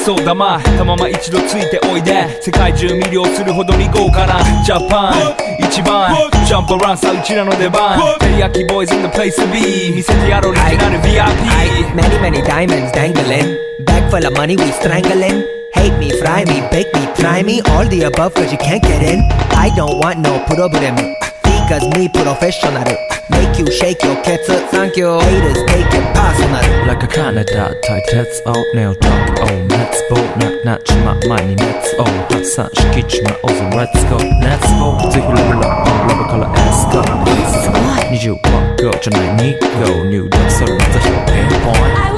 そうだまま一度ついておいで世界中魅了するほどに豪華なジャパン一番ジャンプアランさうちらの出番テリヤキボーイズ in the place to be 見せてやろうオリジナル VIP Many many diamonds dangling Bag full of money we strangling Hate me, fry me, bake me, try me All the above cause you can't get in I don't want no problem Because me professional Make you shake your cats Thank you Haters take it personal Like a Canada 対鉄をネオトークを熱望なちま前に熱を発散しきちまおうぜ Let's go Let's go ぜひレベルアップレベルから S が20万個じゃない2個入力するまた100ピンポイント